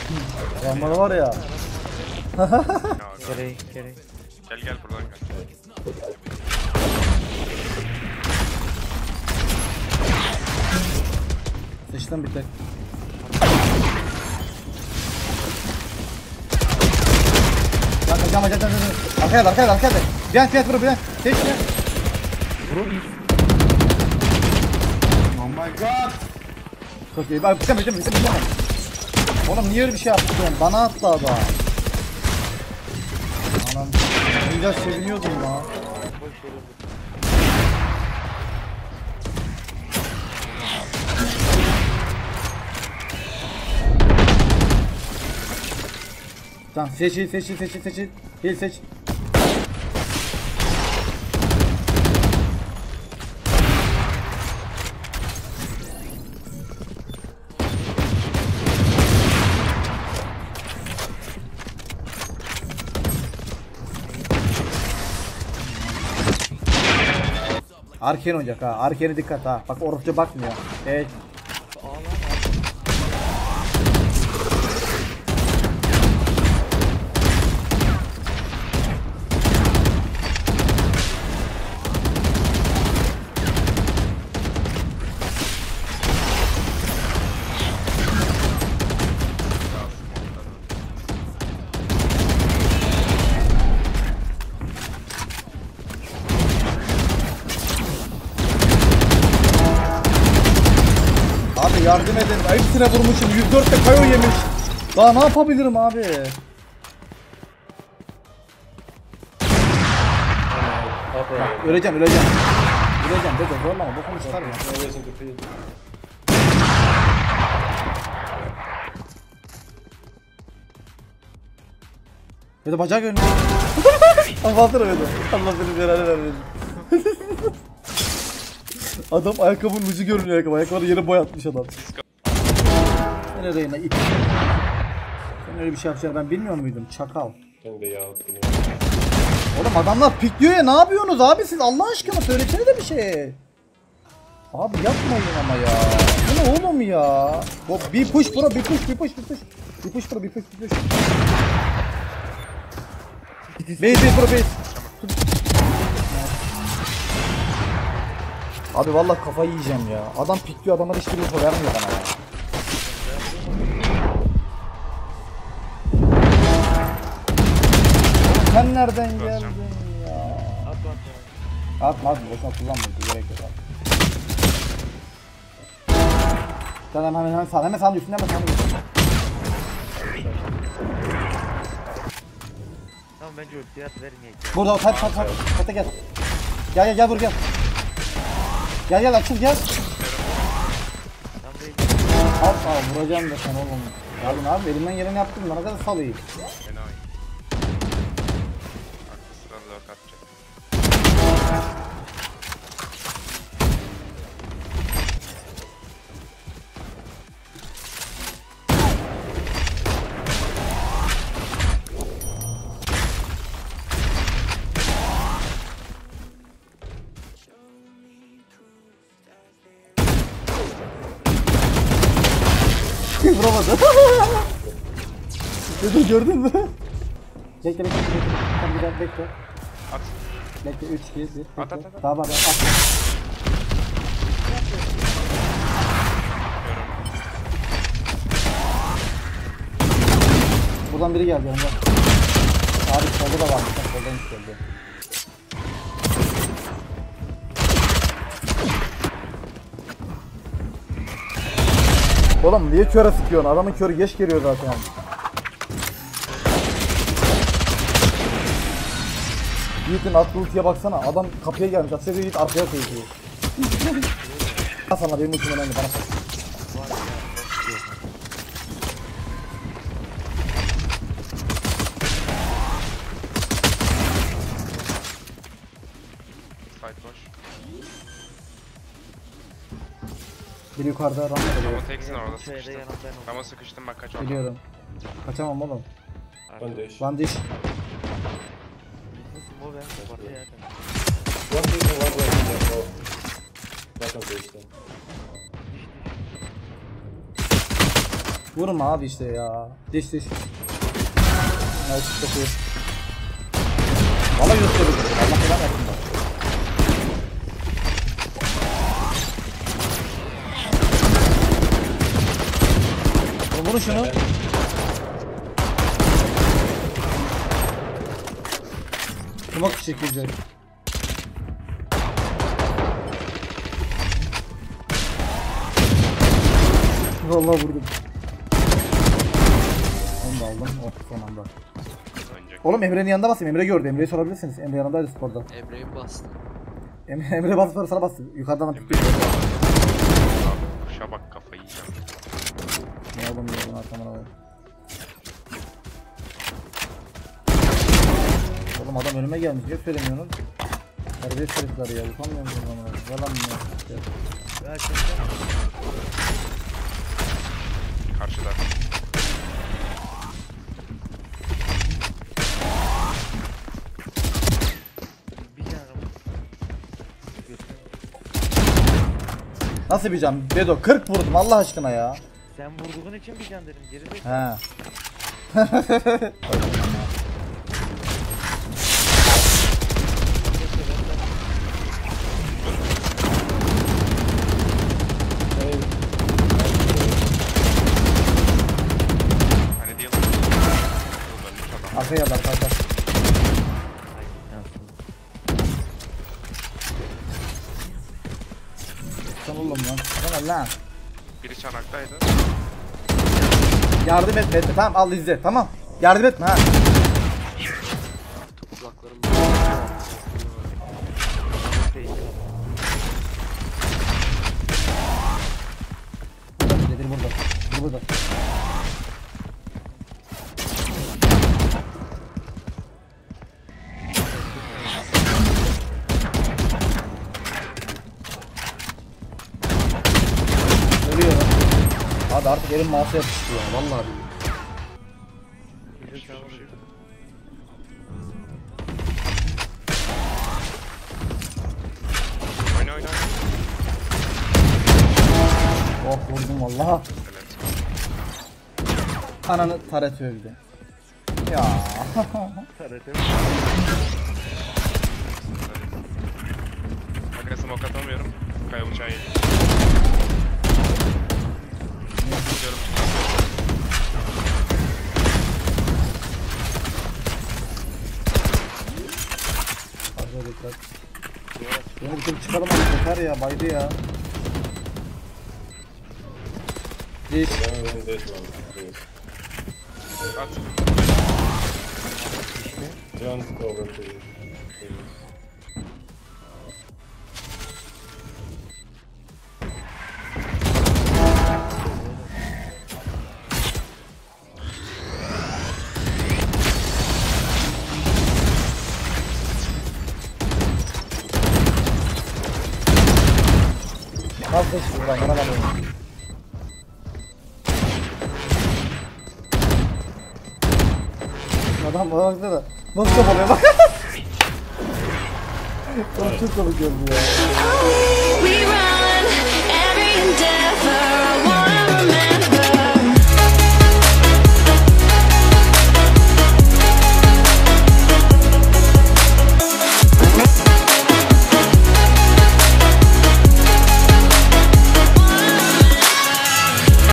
Bana var ya. Gel gel buradan gel. Sıçtım bir tek. Can. Arkaya. Bülent vur Bülent. Tek ya. Vur. Oh my god. Çok iyi. Bak bitemem. Oğlum niye öyle bir şey yaptın? Bana attı adam. Anam. Biraz seviniyordum ya. Tamam seçil. Hil seç. Arken olacak ha. Arken'e dikkat ha. Bak orospu bakmıyor. Evet. Abi yardım edin. Hepsine vurmuşum. 104'te kayo yemiş. Daha ne yapabilirim abi? Bak, öleceğim. Öleceğim dede zorlama. Bokunu çıkar ya. Dede bacağı görünüyor. Allah'tan öyle. Allah seni belanı vermesin. Adam ayakkabının ucu görünüyor ayakkabı. Ayakkabını yere boyatmış adam. Sen öyle it. Sen öyle bir şey yapacağını ben bilmiyor muydum? Çakal. Oğlum adamlar pikliyor ya, ne yapıyorsunuz abi siz Allah aşkına, söylesene de bir şey. Abi yapmayın ama ya. Bu ne oğlum ya? Bir push bro, bir push. Bir push bro, bir push. Base bro, base. Abi vallahi kafayı yiyeceğim ya. Adam pikliyor, adamlar hiçbir info vermiyor bana ya. Sen nereden geldin ya? Atma boşuna kullanma, gerek yok abi. Sen hemen sağ üstüne hemen sağ üstüne. Tamam bence ultiyi at vermeyek. Burada o hadi gel. Gel vur gel. Gel açıl gel. Al vuracağım da sen oğlum. Yardım abi, elimden geleni yaptım, bana kadar salayım. Vuramadı. Dede gördün mü? Bekle. Tamam bir dakika bekle. At. Bekle 3 2 1 bekle. At. Tamam at. Buradan biri geldi yanımda. Abi solda da varmış. Soldan hiç geldi. Oğlum niye köre sıkıyorsun? Adamın körü geç geliyor zaten. Yiğit'in attığı ultiye baksana. Adam kapıya gelmiş. Atıyor Yiğit arkaya koyuyor. Sana benim ultim önemli, bana bak. Fight boş. Bir yukarıda rampa Ama oluyor. teksin orada sıkıştım. Ama sıkıştım bak, kaç oldu. Biliyorum. Kaçamam oğlum. Bandish. Bandiş. Bu ben orada ya. What is the one way? Back on base then. Vurma abi işte ya. Diş. Evet çok iyi. Valla gösteriyor. Allah falan versin bak. Vurun şunu. Smoke çekecek. Vallahi vurdum. Onu da aldım. Oh son anda. Oynayacak. Oğlum Emre'nin yanında basayım. Emre gördü. Emre'yi sorabilirsiniz. Emre yanındaydı sporda. Emre'yi bastı. Emre bastı sonra sana bastı. Yukarıdan atıp gidiyor. Kuşa bak kafayı yiyeceğim. Ne oğlum ya bunu arkamdan alayım. Oğlum adam önüme gelmiş. Niye söylemiyorsunuz? Serbest herifler ya. Utanmıyor musunuz ama? Yalan mı ya? Gerçekten. Karşıda. Bir canım. Nasıl bir can? Bedo 40 vurdum Allah aşkına ya. Sen vurduğun için bir can dedim. Geri zekalı. He. Hani diyelim. Ölmüş adam. Arkaya yalar kanka. Sen oğlum lan. Sen lan. Biri çanaktaydı. Yardım etme etme. Tamam al izle. Tamam. Yardım etme ha. Kulaklarım Bir burada. Bir burada. Ölüyor lan. Abi artık elim mouse'a yapıştı ya. Vallahi billahi. Geri zekalı vuruyor. Oyna. Oh vurdum valla. Evet. Ananı taret öldü. Ya. Tarete. Aga smoke atamıyorum. Kaya uçağı yedim. Gidiyorum. Fazla dikkat. Beni bir türlü çıkalım abi yeter ya baydı ya. Diş. Yeah, then this one, please. At. John, cover, please. Nasıl diş buradan yaramadım. Adam bana baksana. Nasıl kapalıyor bak. Çok komik oldu ya. We run every endeavor.